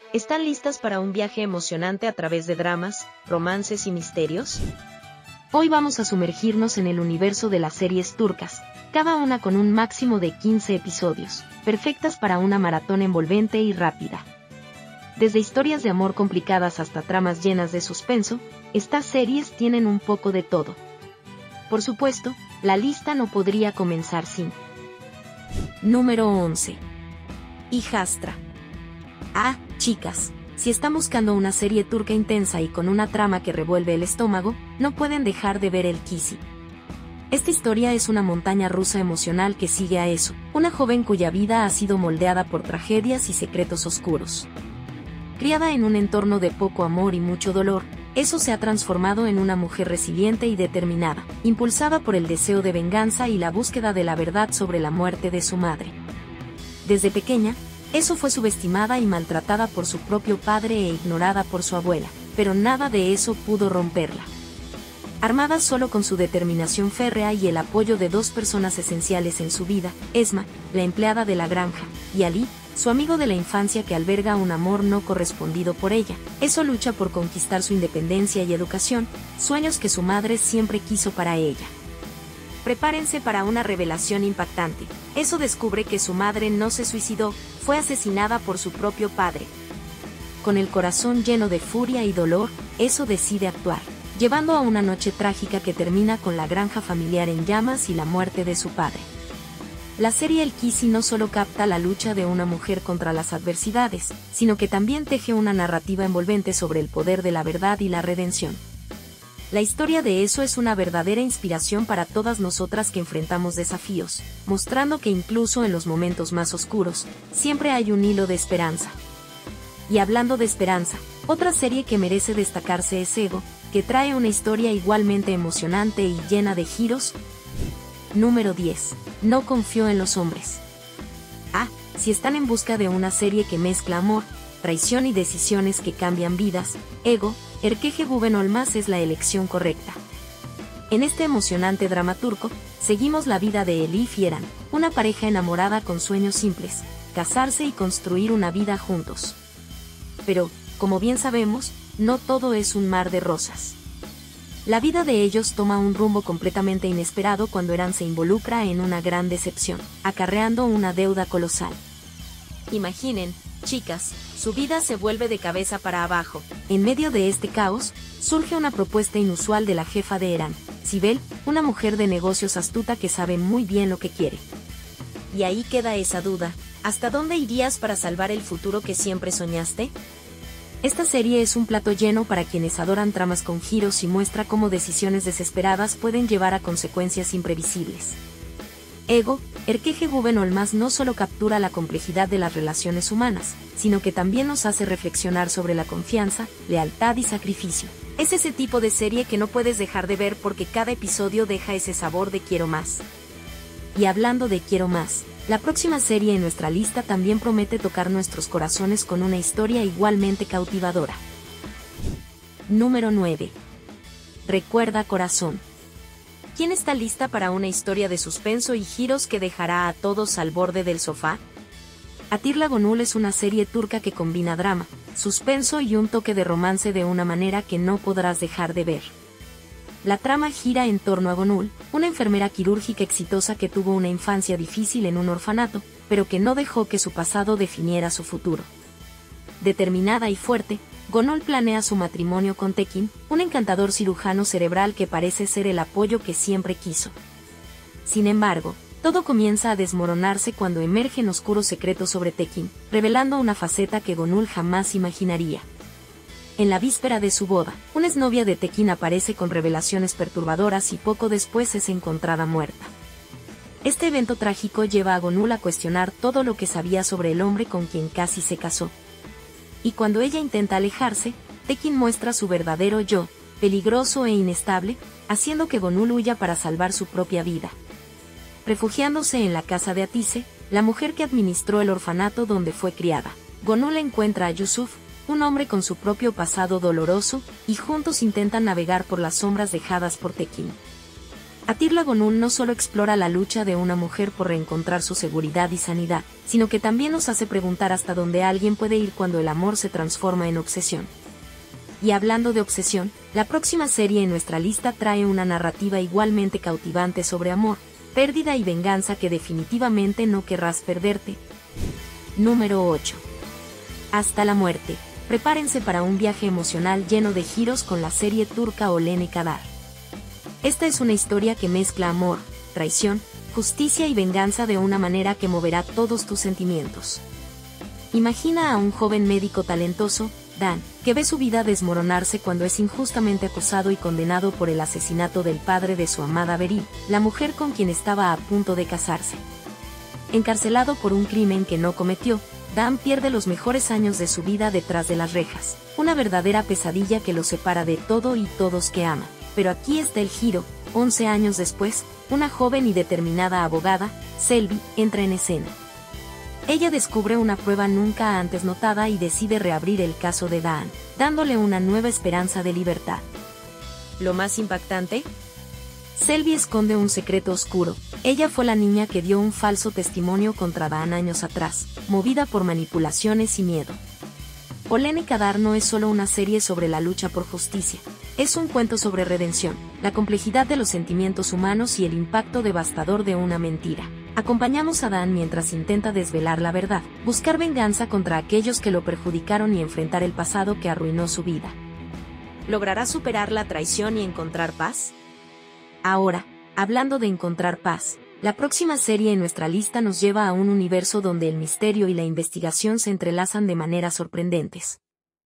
¿Están listas para un viaje emocionante a través de dramas, romances y misterios? Hoy vamos a sumergirnos en el universo de las series turcas, cada una con un máximo de 15 episodios, perfectas para una maratón envolvente y rápida. Desde historias de amor complicadas hasta tramas llenas de suspenso, estas series tienen un poco de todo. Por supuesto, la lista no podría comenzar sin. Número 11. Hijastra. Chicas, si están buscando una serie turca intensa y con una trama que revuelve el estómago, no pueden dejar de ver El Kisi. Esta historia es una montaña rusa emocional que sigue a Esu, una joven cuya vida ha sido moldeada por tragedias y secretos oscuros. Criada en un entorno de poco amor y mucho dolor, Esu se ha transformado en una mujer resiliente y determinada, impulsada por el deseo de venganza y la búsqueda de la verdad sobre la muerte de su madre. Desde pequeña, Esu fue subestimada y maltratada por su propio padre e ignorada por su abuela, pero nada de eso pudo romperla. Armada solo con su determinación férrea y el apoyo de dos personas esenciales en su vida, Esma, la empleada de la granja, y Ali, su amigo de la infancia que alberga un amor no correspondido por ella, Esu lucha por conquistar su independencia y educación, sueños que su madre siempre quiso para ella. Prepárense para una revelación impactante. Esu descubre que su madre no se suicidó, fue asesinada por su propio padre. Con el corazón lleno de furia y dolor, Esu decide actuar, llevando a una noche trágica que termina con la granja familiar en llamas y la muerte de su padre. La serie El Kisi no solo capta la lucha de una mujer contra las adversidades, sino que también teje una narrativa envolvente sobre el poder de la verdad y la redención. La historia de Esu es una verdadera inspiración para todas nosotras que enfrentamos desafíos, mostrando que incluso en los momentos más oscuros, siempre hay un hilo de esperanza. Y hablando de esperanza, otra serie que merece destacarse es Ego, que trae una historia igualmente emocionante y llena de giros. Número 10. No confío en los hombres. Si están en busca de una serie que mezcla amor, traición y decisiones que cambian vidas, Ego, Erkege Olmaz es la elección correcta. En este emocionante drama turco, seguimos la vida de Elif y Eren, una pareja enamorada con sueños simples, casarse y construir una vida juntos. Pero, como bien sabemos, no todo es un mar de rosas. La vida de ellos toma un rumbo completamente inesperado cuando Eren se involucra en una gran decepción, acarreando una deuda colosal. Imaginen, chicas, su vida se vuelve de cabeza para abajo. En medio de este caos, surge una propuesta inusual de la jefa de Eren, Sibel, una mujer de negocios astuta que sabe muy bien lo que quiere. Y ahí queda esa duda, ¿hasta dónde irías para salvar el futuro que siempre soñaste? Esta serie es un plato lleno para quienes adoran tramas con giros y muestra cómo decisiones desesperadas pueden llevar a consecuencias imprevisibles. Ego, Erkege Olmaz no solo captura la complejidad de las relaciones humanas, sino que también nos hace reflexionar sobre la confianza, lealtad y sacrificio. Es ese tipo de serie que no puedes dejar de ver porque cada episodio deja ese sabor de quiero más. Y hablando de quiero más, la próxima serie en nuestra lista también promete tocar nuestros corazones con una historia igualmente cautivadora. Número 9. Recuerda corazón. ¿Quién está lista para una historia de suspenso y giros que dejará a todos al borde del sofá? Atilla Gönül es una serie turca que combina drama, suspenso y un toque de romance de una manera que no podrás dejar de ver. La trama gira en torno a Gönül, una enfermera quirúrgica exitosa que tuvo una infancia difícil en un orfanato, pero que no dejó que su pasado definiera su futuro. Determinada y fuerte, Gönül planea su matrimonio con Tekin, un encantador cirujano cerebral que parece ser el apoyo que siempre quiso. Sin embargo, todo comienza a desmoronarse cuando emergen oscuros secretos sobre Tekin, revelando una faceta que Gönül jamás imaginaría. En la víspera de su boda, una exnovia de Tekin aparece con revelaciones perturbadoras y poco después es encontrada muerta. Este evento trágico lleva a Gönül a cuestionar todo lo que sabía sobre el hombre con quien casi se casó. Y cuando ella intenta alejarse, Tekin muestra su verdadero yo, peligroso e inestable, haciendo que Gönül huya para salvar su propia vida. Refugiándose en la casa de Atise, la mujer que administró el orfanato donde fue criada, Gönül encuentra a Yusuf, un hombre con su propio pasado doloroso, y juntos intentan navegar por las sombras dejadas por Tekin. Atirla Gonul no solo explora la lucha de una mujer por reencontrar su seguridad y sanidad, sino que también nos hace preguntar hasta dónde alguien puede ir cuando el amor se transforma en obsesión. Y hablando de obsesión, la próxima serie en nuestra lista trae una narrativa igualmente cautivante sobre amor, pérdida y venganza que definitivamente no querrás perderte. Número 8. Hasta la muerte. Prepárense para un viaje emocional lleno de giros con la serie turca Olene Kadar. Esta es una historia que mezcla amor, traición, justicia y venganza de una manera que moverá todos tus sentimientos. Imagina a un joven médico talentoso, Dan, que ve su vida desmoronarse cuando es injustamente acusado y condenado por el asesinato del padre de su amada Beril, la mujer con quien estaba a punto de casarse. Encarcelado por un crimen que no cometió, Dan pierde los mejores años de su vida detrás de las rejas, una verdadera pesadilla que lo separa de todo y todos que ama. Pero aquí está el giro. 11 años después, una joven y determinada abogada, Selvi, entra en escena. Ella descubre una prueba nunca antes notada y decide reabrir el caso de Dan, dándole una nueva esperanza de libertad. ¿Lo más impactante? Selvi esconde un secreto oscuro. Ella fue la niña que dio un falso testimonio contra Dan años atrás, movida por manipulaciones y miedo. Olene Kadar no es solo una serie sobre la lucha por justicia. Es un cuento sobre redención, la complejidad de los sentimientos humanos y el impacto devastador de una mentira. Acompañamos a Dan mientras intenta desvelar la verdad, buscar venganza contra aquellos que lo perjudicaron y enfrentar el pasado que arruinó su vida. ¿Logrará superar la traición y encontrar paz? Ahora, hablando de encontrar paz, la próxima serie en nuestra lista nos lleva a un universo donde el misterio y la investigación se entrelazan de maneras sorprendentes.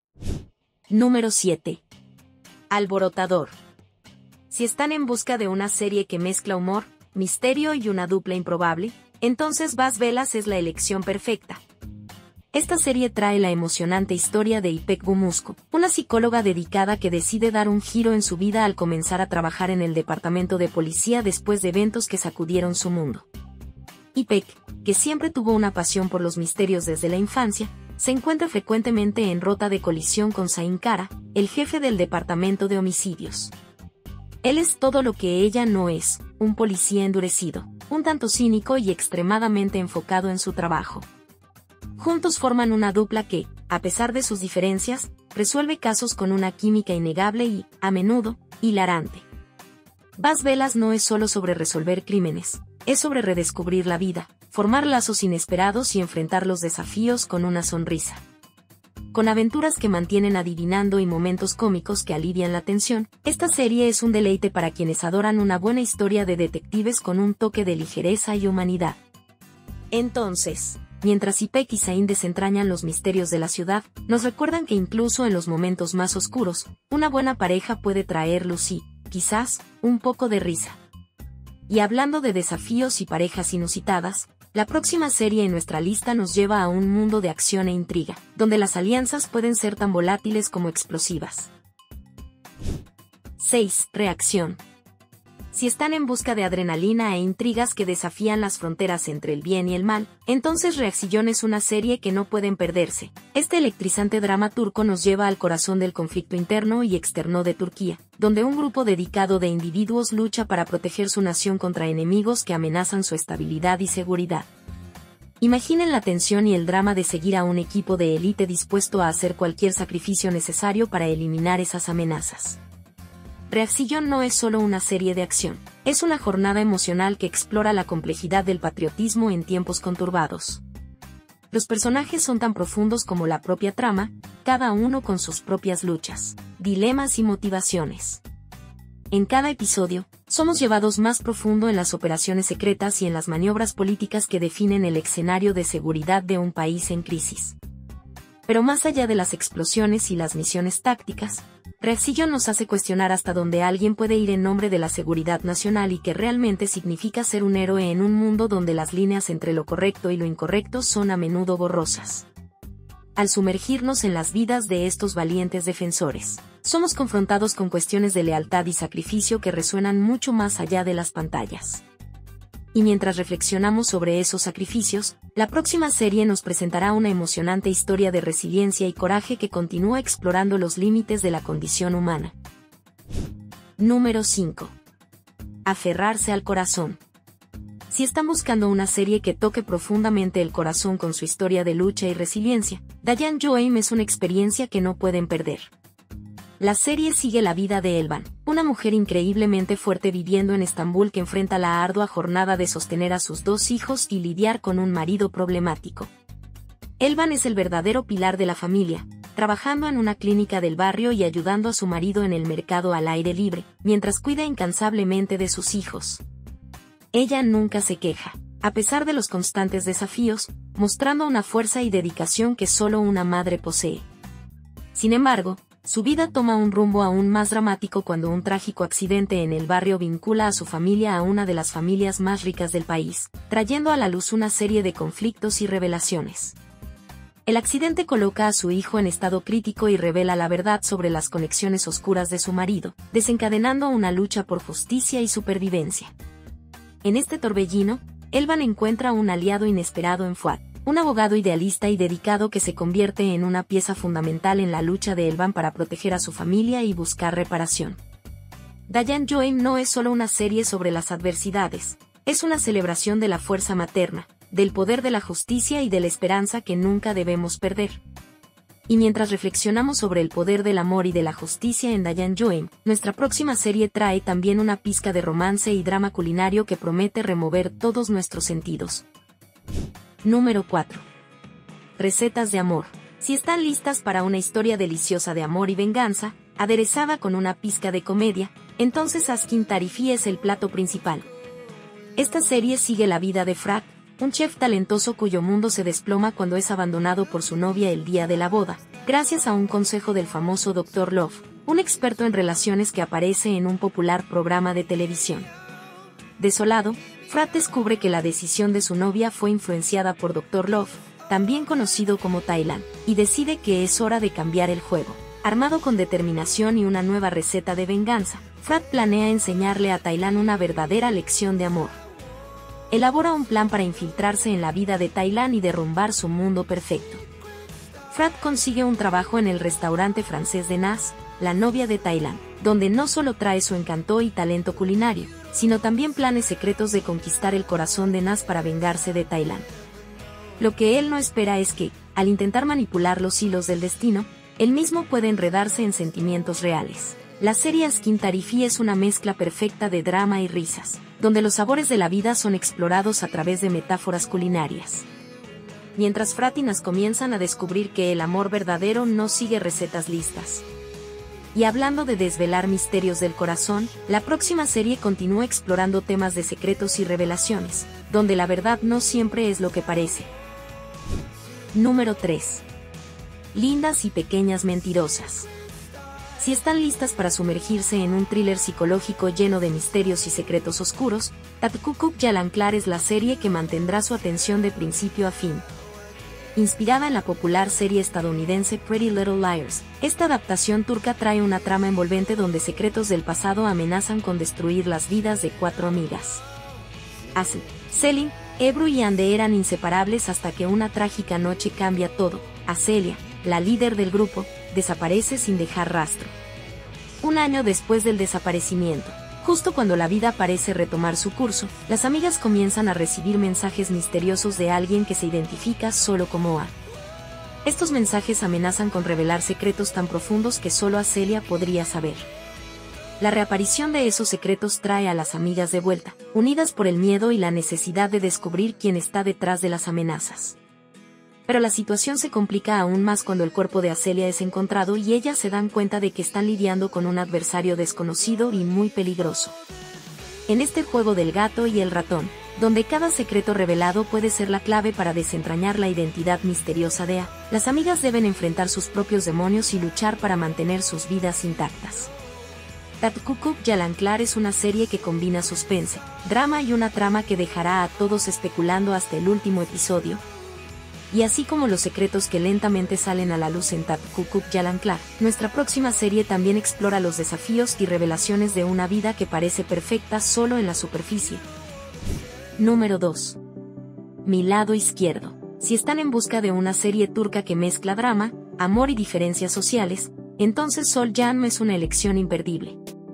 Número 7. Alborotador. Si están en busca de una serie que mezcla humor, misterio y una dupla improbable, entonces Bas Velas es la elección perfecta. Esta serie trae la emocionante historia de İpek Gumusko, una psicóloga dedicada que decide dar un giro en su vida al comenzar a trabajar en el departamento de policía después de eventos que sacudieron su mundo. İpek, que siempre tuvo una pasión por los misterios desde la infancia, se encuentra frecuentemente en rota de colisión con Zain Kara, el jefe del departamento de homicidios. Él es todo lo que ella no es, un policía endurecido, un tanto cínico y extremadamente enfocado en su trabajo. Juntos forman una dupla que, a pesar de sus diferencias, resuelve casos con una química innegable y, a menudo, hilarante. Bas Velas no es solo sobre resolver crímenes, es sobre redescubrir la vida, formar lazos inesperados y enfrentar los desafíos con una sonrisa. Con aventuras que mantienen adivinando y momentos cómicos que alivian la tensión, esta serie es un deleite para quienes adoran una buena historia de detectives con un toque de ligereza y humanidad. Entonces, mientras İpek y Zain desentrañan los misterios de la ciudad, nos recuerdan que incluso en los momentos más oscuros, una buena pareja puede traer luz y, quizás, un poco de risa. Y hablando de desafíos y parejas inusitadas, la próxima serie en nuestra lista nos lleva a un mundo de acción e intriga, donde las alianzas pueden ser tan volátiles como explosivas. 6. Reacción. Si están en busca de adrenalina e intrigas que desafían las fronteras entre el bien y el mal, entonces Reacción es una serie que no pueden perderse. Este electrizante drama turco nos lleva al corazón del conflicto interno y externo de Turquía, donde un grupo dedicado de individuos lucha para proteger su nación contra enemigos que amenazan su estabilidad y seguridad. Imaginen la tensión y el drama de seguir a un equipo de élite dispuesto a hacer cualquier sacrificio necesario para eliminar esas amenazas. Reacción no es solo una serie de acción, es una jornada emocional que explora la complejidad del patriotismo en tiempos conturbados. Los personajes son tan profundos como la propia trama, cada uno con sus propias luchas, dilemas y motivaciones. En cada episodio, somos llevados más profundo en las operaciones secretas y en las maniobras políticas que definen el escenario de seguridad de un país en crisis. Pero más allá de las explosiones y las misiones tácticas, Reacción nos hace cuestionar hasta dónde alguien puede ir en nombre de la seguridad nacional y qué realmente significa ser un héroe en un mundo donde las líneas entre lo correcto y lo incorrecto son a menudo borrosas. Al sumergirnos en las vidas de estos valientes defensores, somos confrontados con cuestiones de lealtad y sacrificio que resuenan mucho más allá de las pantallas. Y mientras reflexionamos sobre esos sacrificios, la próxima serie nos presentará una emocionante historia de resiliencia y coraje que continúa explorando los límites de la condición humana. Número 5. Aferrarse al corazón. Si están buscando una serie que toque profundamente el corazón con su historia de lucha y resiliencia, Dayan Joaim es una experiencia que no pueden perder. La serie sigue la vida de Elvan, una mujer increíblemente fuerte viviendo en Estambul que enfrenta la ardua jornada de sostener a sus 2 hijos y lidiar con un marido problemático. Elvan es el verdadero pilar de la familia, trabajando en una clínica del barrio y ayudando a su marido en el mercado al aire libre, mientras cuida incansablemente de sus hijos. Ella nunca se queja, a pesar de los constantes desafíos, mostrando una fuerza y dedicación que solo una madre posee. Sin embargo, su vida toma un rumbo aún más dramático cuando un trágico accidente en el barrio vincula a su familia a una de las familias más ricas del país, trayendo a la luz una serie de conflictos y revelaciones. El accidente coloca a su hijo en estado crítico y revela la verdad sobre las conexiones oscuras de su marido, desencadenando una lucha por justicia y supervivencia. En este torbellino, Elvan encuentra un aliado inesperado en Fuad, un abogado idealista y dedicado que se convierte en una pieza fundamental en la lucha de Elvan para proteger a su familia y buscar reparación. Dayan Joaim no es solo una serie sobre las adversidades, es una celebración de la fuerza materna, del poder de la justicia y de la esperanza que nunca debemos perder. Y mientras reflexionamos sobre el poder del amor y de la justicia en Dayan Joaim, nuestra próxima serie trae también una pizca de romance y drama culinario que promete remover todos nuestros sentidos. Número 4. Recetas de amor. Si están listas para una historia deliciosa de amor y venganza, aderezada con una pizca de comedia, entonces Askin Tarifi es el plato principal. Esta serie sigue la vida de Frat, un chef talentoso cuyo mundo se desploma cuando es abandonado por su novia el día de la boda, gracias a un consejo del famoso Dr. Love, un experto en relaciones que aparece en un popular programa de televisión. Desolado, Frat descubre que la decisión de su novia fue influenciada por Dr. Love, también conocido como Thailand, y decide que es hora de cambiar el juego. Armado con determinación y una nueva receta de venganza, Frat planea enseñarle a Thailand una verdadera lección de amor. Elabora un plan para infiltrarse en la vida de Thailand y derrumbar su mundo perfecto. Frat consigue un trabajo en el restaurante francés de Nas, la novia de Thailand, donde no solo trae su encanto y talento culinario, sino también planes secretos de conquistar el corazón de Nas para vengarse de Thailand. Lo que él no espera es que, al intentar manipular los hilos del destino, él mismo puede enredarse en sentimientos reales. La serie Askin Tarifi es una mezcla perfecta de drama y risas, donde los sabores de la vida son explorados a través de metáforas culinarias. Mientras Frat y Nas comienzan a descubrir que el amor verdadero no sigue recetas listas. Y hablando de desvelar misterios del corazón, la próxima serie continúa explorando temas de secretos y revelaciones, donde la verdad no siempre es lo que parece. Número 3. Lindas y pequeñas mentirosas. Si están listas para sumergirse en un thriller psicológico lleno de misterios y secretos oscuros, Tatkukuk Yalanclar es la serie que mantendrá su atención de principio a fin. Inspirada en la popular serie estadounidense Pretty Little Liars, esta adaptación turca trae una trama envolvente donde secretos del pasado amenazan con destruir las vidas de 4 amigas. Aslı, Selin, Ebru y Hande eran inseparables hasta que una trágica noche cambia todo. Celia, la líder del grupo, desaparece sin dejar rastro. Un año después del desaparecimiento, justo cuando la vida parece retomar su curso, las amigas comienzan a recibir mensajes misteriosos de alguien que se identifica solo como A. Estos mensajes amenazan con revelar secretos tan profundos que solo Celia podría saber. La reaparición de esos secretos trae a las amigas de vuelta, unidas por el miedo y la necesidad de descubrir quién está detrás de las amenazas. Pero la situación se complica aún más cuando el cuerpo de Celia es encontrado y ellas se dan cuenta de que están lidiando con un adversario desconocido y muy peligroso. En este juego del gato y el ratón, donde cada secreto revelado puede ser la clave para desentrañar la identidad misteriosa de A, las amigas deben enfrentar sus propios demonios y luchar para mantener sus vidas intactas. Tatkukuk Yalanclar es una serie que combina suspense, drama y una trama que dejará a todos especulando hasta el último episodio. Y así como los secretos que lentamente salen a la luz en Tatkukuk Yalanclar, nuestra próxima serie también explora los desafíos y revelaciones de una vida que parece perfecta solo en la superficie. Número 2. Mi lado izquierdo. Si están en busca de una serie turca que mezcla drama, amor y diferencias sociales, entonces Sol Yanma es una elección imperdible.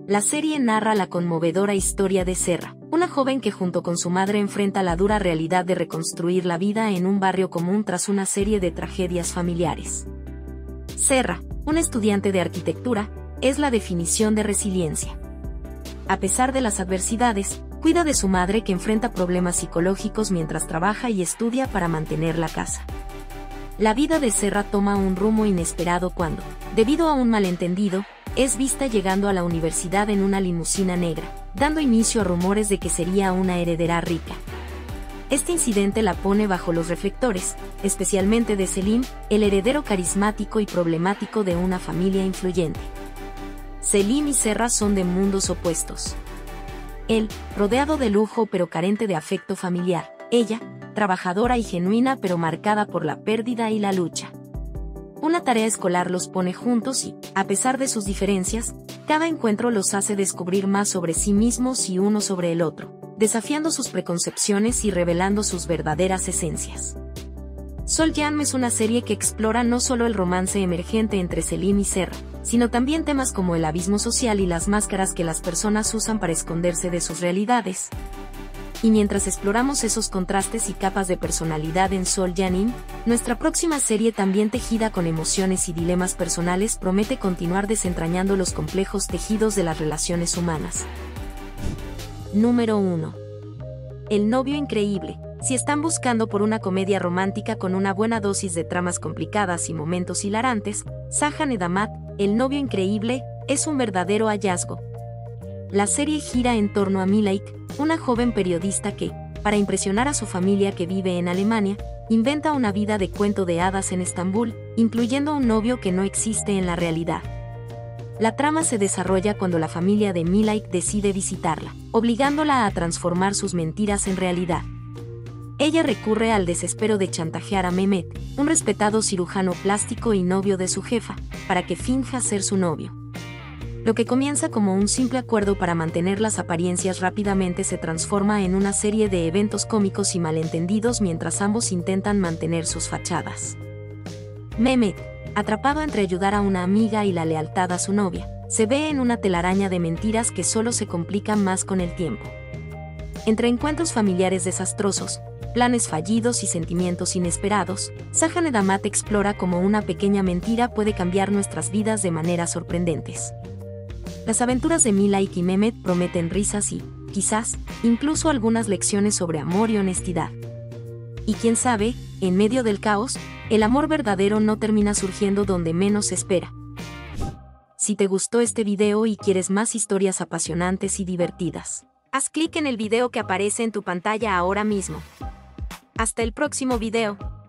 La serie narra la conmovedora historia de Serra, una joven que junto con su madre enfrenta la dura realidad de reconstruir la vida en un barrio común tras una serie de tragedias familiares. Serra, un estudiante de arquitectura, es la definición de resiliencia. A pesar de las adversidades, cuida de su madre que enfrenta problemas psicológicos mientras trabaja y estudia para mantener la casa. La vida de Serra toma un rumbo inesperado cuando, debido a un malentendido, es vista llegando a la universidad en una limusina negra, dando inicio a rumores de que sería una heredera rica. Este incidente la pone bajo los reflectores, especialmente de Selim, el heredero carismático y problemático de una familia influyente. Selim y Serra son de mundos opuestos. Él, rodeado de lujo pero carente de afecto familiar; ella, trabajadora y genuina pero marcada por la pérdida y la lucha. Una tarea escolar los pone juntos y, a pesar de sus diferencias, cada encuentro los hace descubrir más sobre sí mismos y uno sobre el otro, desafiando sus preconcepciones y revelando sus verdaderas esencias. Sol Jam es una serie que explora no solo el romance emergente entre Selim y Serra, sino también temas como el abismo social y las máscaras que las personas usan para esconderse de sus realidades. Y mientras exploramos esos contrastes y capas de personalidad en Sol Jam, nuestra próxima serie, también tejida con emociones y dilemas personales, promete continuar desentrañando los complejos tejidos de las relaciones humanas. Número 1. El novio increíble. Si están buscando por una comedia romántica con una buena dosis de tramas complicadas y momentos hilarantes, Sahan Edamat, El novio increíble, es un verdadero hallazgo. La serie gira en torno a Milaik, una joven periodista que, para impresionar a su familia que vive en Alemania, inventa una vida de cuento de hadas en Estambul, incluyendo un novio que no existe en la realidad. La trama se desarrolla cuando la familia de Milaik decide visitarla, obligándola a transformar sus mentiras en realidad. Ella recurre al desespero de chantajear a Mehmet, un respetado cirujano plástico y novio de su jefa, para que finja ser su novio. Lo que comienza como un simple acuerdo para mantener las apariencias rápidamente se transforma en una serie de eventos cómicos y malentendidos mientras ambos intentan mantener sus fachadas. Mehmet, atrapado entre ayudar a una amiga y la lealtad a su novia, se ve en una telaraña de mentiras que solo se complican más con el tiempo. Entre encuentros familiares desastrosos, planes fallidos y sentimientos inesperados, Sahan Edamat explora cómo una pequeña mentira puede cambiar nuestras vidas de maneras sorprendentes. Las aventuras de Milaik y Mehmet prometen risas y, quizás, incluso algunas lecciones sobre amor y honestidad. Y quién sabe, en medio del caos, el amor verdadero no termina surgiendo donde menos se espera. Si te gustó este video y quieres más historias apasionantes y divertidas, haz clic en el video que aparece en tu pantalla ahora mismo. Hasta el próximo video.